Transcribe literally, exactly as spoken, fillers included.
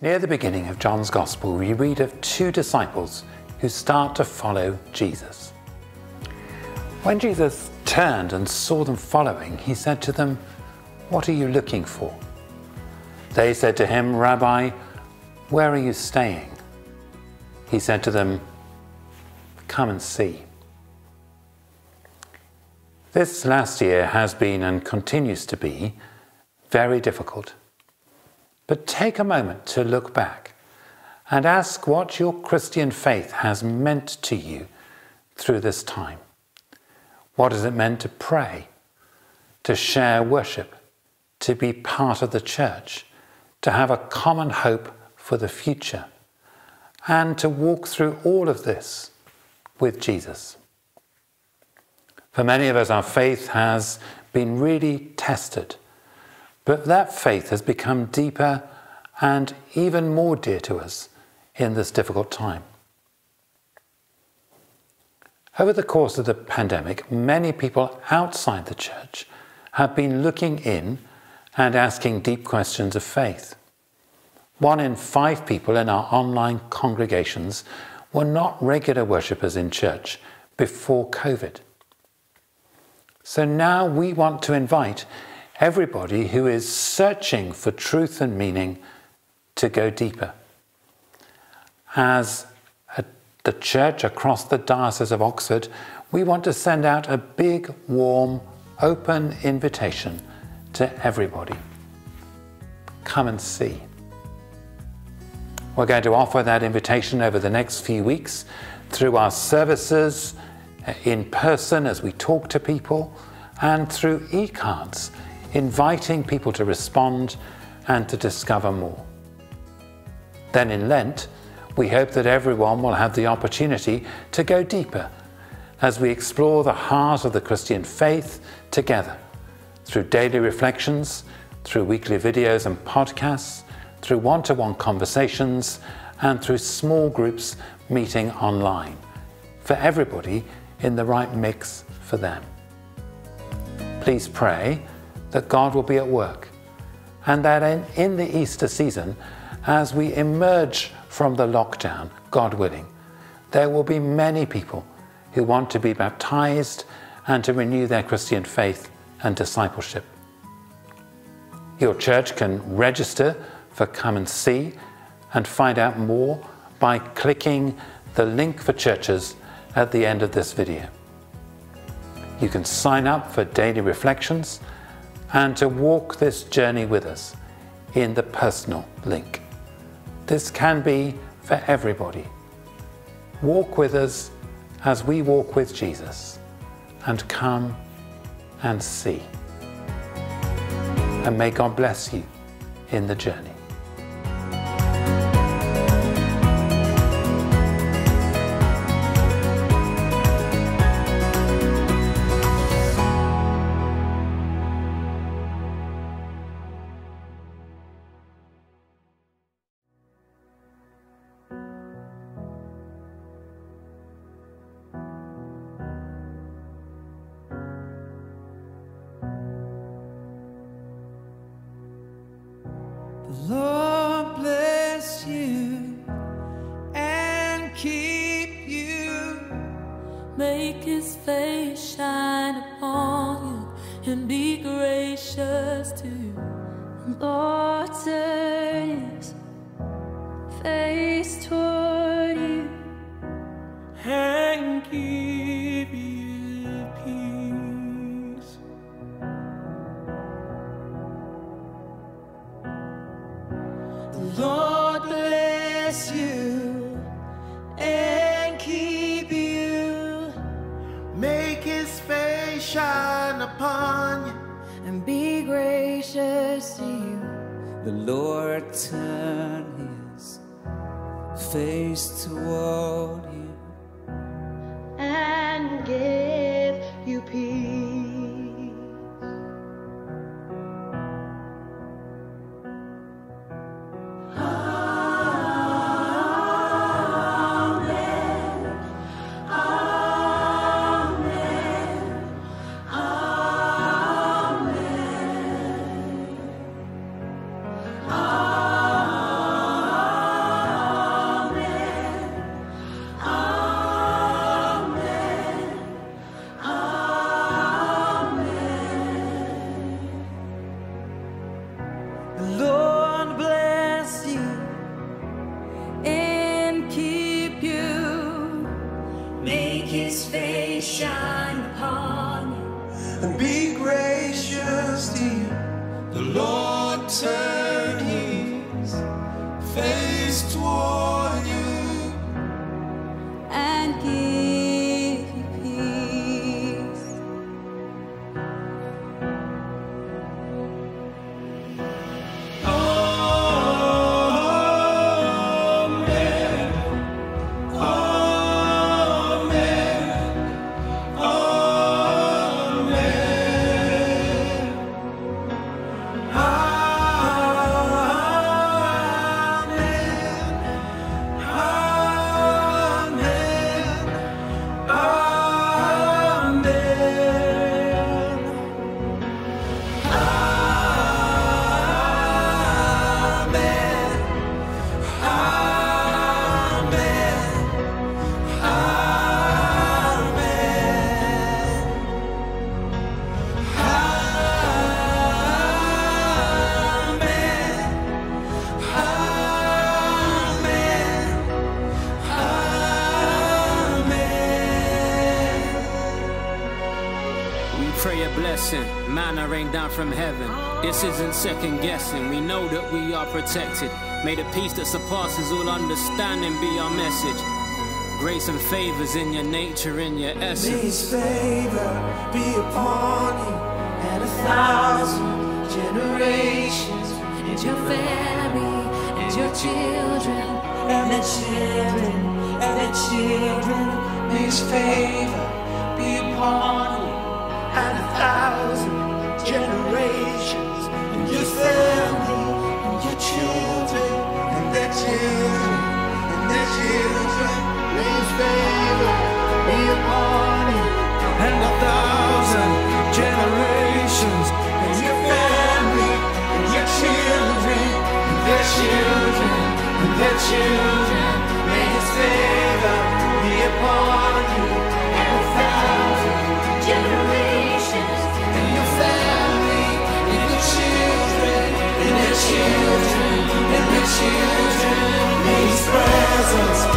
Near the beginning of John's Gospel, we read of two disciples who start to follow Jesus. When Jesus turned and saw them following, he said to them, "What are you looking for?" They said to him, "Rabbi, where are you staying?" He said to them, "Come and see." This last year has been and continues to be very difficult. But take a moment to look back and ask what your Christian faith has meant to you through this time. What has it meant to pray, to share worship, to be part of the church, to have a common hope for the future, and to walk through all of this with Jesus? For many of us, our faith has been really tested, but that faith has become deeper and even more dear to us in this difficult time. Over the course of the pandemic, many people outside the church have been looking in and asking deep questions of faith. One in five people in our online congregations were not regular worshippers in church before COVID. So now we want to invite everybody who is searching for truth and meaning to go deeper. As a, the church across the Diocese of Oxford, we want to send out a big, warm, open invitation to everybody. Come and see. We're going to offer that invitation over the next few weeks through our services, in person as we talk to people, and through e-cards, inviting people to respond and to discover more. Then in Lent, we hope that everyone will have the opportunity to go deeper as we explore the heart of the Christian faith together, through daily reflections, through weekly videos and podcasts, through one-to-one conversations, and through small groups meeting online, for everybody in the right mix for them. Please pray that God will be at work, and that in, in the Easter season, as we emerge from the lockdown, God willing, there will be many people who want to be baptized and to renew their Christian faith and discipleship. Your church can register for Come and See and find out more by clicking the link for churches at the end of this video. You can sign up for daily reflections and to walk this journey with us in the personal link. This can be for everybody. Walk with us as we walk with Jesus, and come and see. And may God bless you in the journey. The Lord bless you and keep you. Make his face shine upon you and be gracious to you. Lord, turn his face toward you and give you peace. The Lord bless you and keep you. Make his face shine upon you and be gracious to you. The Lord turn his face toward you and give you peace. Amen. his face shine upon you, and be gracious to you. The Lord turn his face toward you and give you peace. Amen. Amen. Pray a blessing, manna rain down from heaven. This isn't second guessing, we know that we are protected. May the peace that surpasses all understanding be our message. Grace and favors in your nature, in your essence. May his favor be upon you and a thousand generations, And your family, and your children, and their children, and their children. May his favor be upon you and a thousand generations, and your family, and your children, and their children, and their children. May his favor be upon you and a thousand generations, and your family, and your children, and their children, and their children. May his favor be upon you and a thousand generations, and your family, and your children, and their children, and their children. May his presence